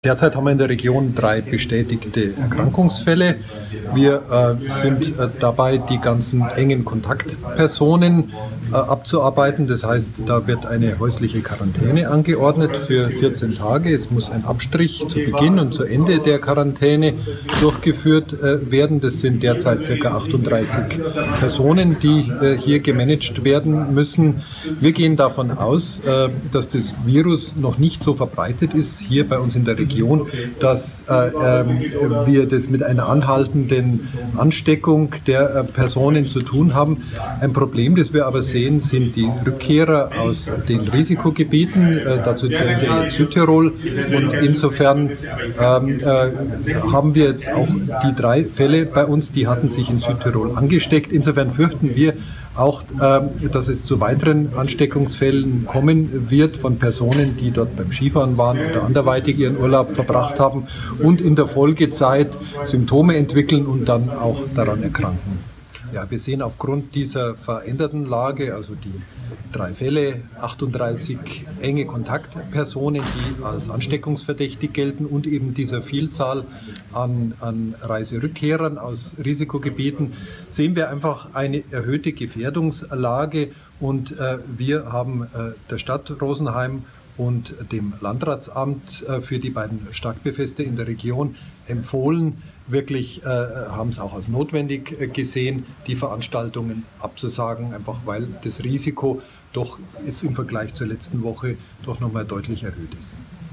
Derzeit haben wir in der Region 3 bestätigte Erkrankungsfälle. Wir sind dabei, die ganzen engen Kontaktpersonen abzuarbeiten. Das heißt, da wird eine häusliche Quarantäne angeordnet für 14 Tage. Es muss ein Abstrich zu Beginn und zu Ende der Quarantäne durchgeführt werden. Das sind derzeit ca. 38 Personen, die hier gemanagt werden müssen. Wir gehen davon aus, dass das Virus noch nicht so verbreitet ist hier bei uns in der Region, dass wir das mit einer anhaltenden Ansteckung der Personen zu tun haben. Ein Problem, das wir aber sehen, sind die Rückkehrer aus den Risikogebieten. Dazu zählt ja jetzt Südtirol. Und insofern haben wir jetzt auch die 3 Fälle bei uns, die hatten sich in Südtirol angesteckt. Insofern fürchten wir auch, dass es zu weiteren Ansteckungsfällen kommen wird von Personen, die dort beim Skifahren waren oder anderweitig ihren Urlaub verbracht haben und in der Folgezeit Symptome entwickeln und dann auch daran erkranken. Ja, wir sehen aufgrund dieser veränderten Lage, also die 3 Fälle, 38 enge Kontaktpersonen, die als ansteckungsverdächtig gelten und eben dieser Vielzahl an Reiserückkehrern aus Risikogebieten, sehen wir einfach eine erhöhte Gefährdungslage und wir haben der Stadt Rosenheim und dem Landratsamt für die beiden Stadtbefeste in der Region empfohlen, wirklich haben es auch als notwendig gesehen, die Veranstaltungen abzusagen, einfach weil das Risiko doch jetzt im Vergleich zur letzten Woche doch nochmal deutlich erhöht ist.